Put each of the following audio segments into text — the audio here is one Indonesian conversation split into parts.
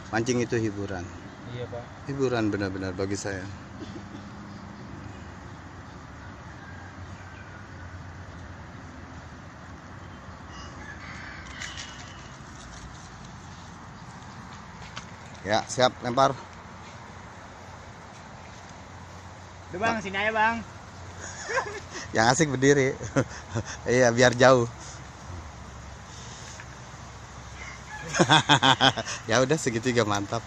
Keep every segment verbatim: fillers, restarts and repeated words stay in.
Mancing itu hiburan. Iya Pak. Hiburan benar-benar bagi saya. Ya, siap lempar. Udah Bang, sini aja Bang. Yang asik berdiri. Iya, biar jauh. Ya udah segitiga mantap.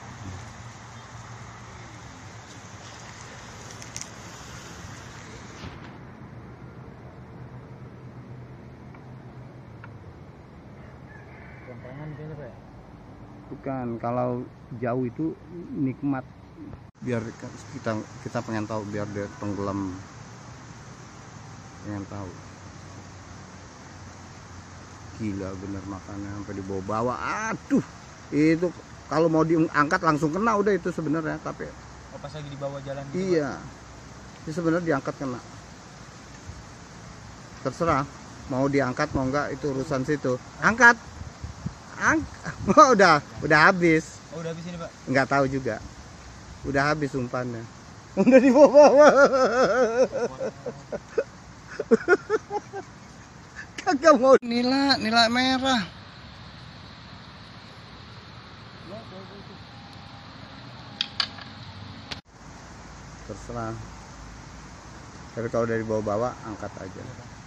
Gantangan kayaknya Pak. Bukan, kalau jauh itu nikmat. Biar kita kita pengen tahu, biar dia tenggelam. Pengen tahu. Gila bener makannya sampai dibawa-bawa. Aduh, itu kalau mau diangkat langsung kena udah itu sebenarnya, tapi Oh, pas lagi dibawa jalan gitu, iya. Ini sebenarnya diangkat kena. Terserah mau diangkat mau enggak, itu urusan situ. Angkat. Ang oh, udah, udah habis. Pak? Oh, udah habis ini Pak. Nggak tahu juga. Udah habis umpannya. Udah dibawa-bawa. Kagak mau nila, nila merah. Terserah. Tapi kalau dari bawa-bawa angkat aja.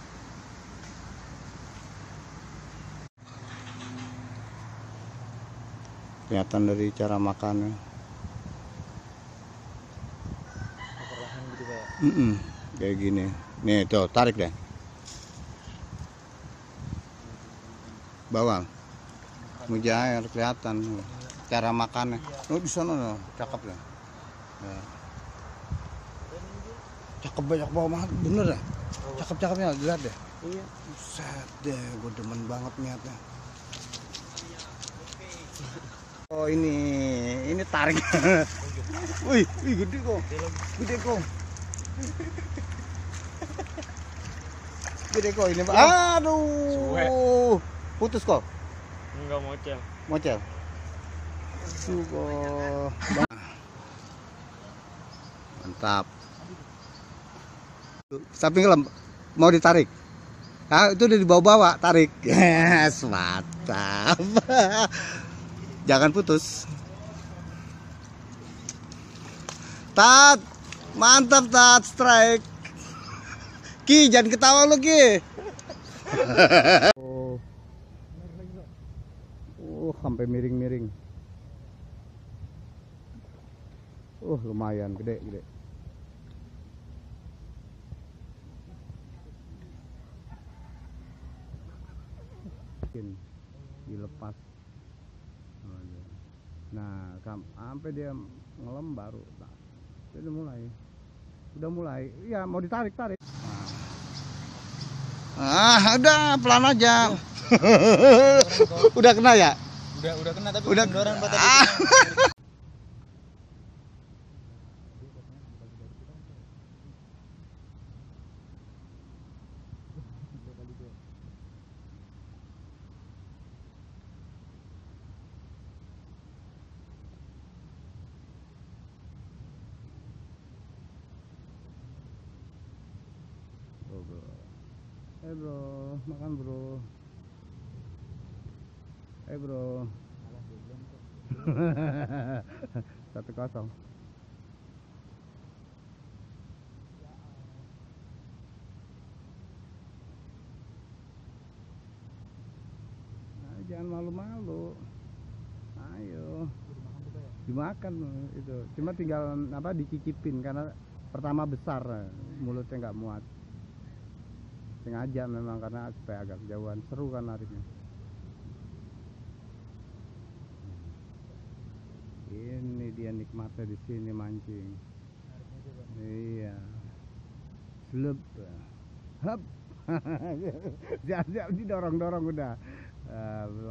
Kelihatan dari cara makannya. Perlahan gitu Pak. Mm -mm, kayak gini. Nih tuh, tarik deh. Bawang. Mujair kelihatan cara makannya. Oh di sana loh, cakep ya. Ya. Cakep banyak bawang, bener ya. Cakep-cakepnya lihat deh. Iya. Buset deh, gue demen banget niatnya. Oh ini, ini tarik. Wih, wih gede kok, gede kok. Gede kok ini Pak. Aduh, putus kok. Enggak mocel. Mocel. Sugo. Mantap. Tapi ngelem, mau ditarik. Ah, itu udah dibawa-bawa, tarik. Yes, mantap. Jangan putus. Tat, mantap Tat, strike. Ki, jangan ketawa lu Ki. Oh, oh sampai miring-miring. Oh, lumayan gede, gede. Dilepas. Nah, sampai dia ngelem baru. Nah, udah mulai. Udah mulai. Iya, mau ditarik, tarik. Nah. Ah, udah pelan aja. Udah kena ya? Udah udah kena tapi Udah. kendoran Pak tadi. Ah. Oh, bro. Eh bro, makan bro. Eh bro. Satu kosong. Nah, jangan malu-malu. Ayo. Dimakan itu. Cuma tinggal apa dicicipin karena pertama besar, mulutnya nggak muat. Sengaja memang karena supaya agak jauhan, seru kan nariknya. Ini dia nikmatnya di sini mancing. Iya. Slep. Hap. Siap-siap didorong-dorong udah. Uh,